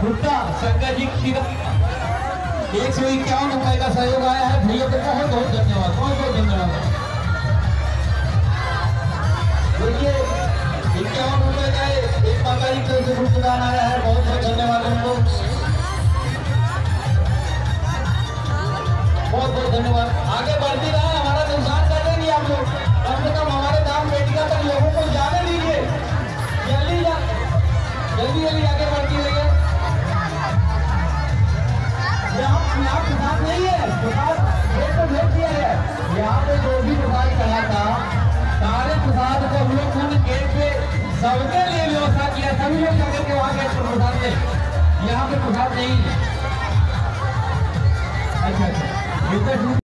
उत्तर शंकर जी की 151 रुपए का सहयोग आया है। भैया को बहुत बहुत धन्यवाद, बहुत बहुत धन्यवाद। देखिए 51 रुपए का एक माता जी की तरफ से भुगतान आया है, बहुत बहुत धन्यवाद उनको, बहुत बहुत धन्यवाद। आगे बढ़ती रहे, हमारा नुकसान कर देंगे आप लोग, कम से कम हमारे धाम बेटिका तक लोगों को जाने दीजिए। जल्दी जल्दी आगे बढ़ती रहिए। यहाँ प्रसाद नहीं है, प्रसाद तो भेज दिया है। यहाँ पे जो भी प्रसाद चला था, सारे प्रसाद को हम लोग ने गेट पे सबके लिए व्यवस्था किया, सभी लोग जाकर के वहाँ गेट पर प्रसाद ले। यहाँ पे प्रसाद नहीं है। अच्छा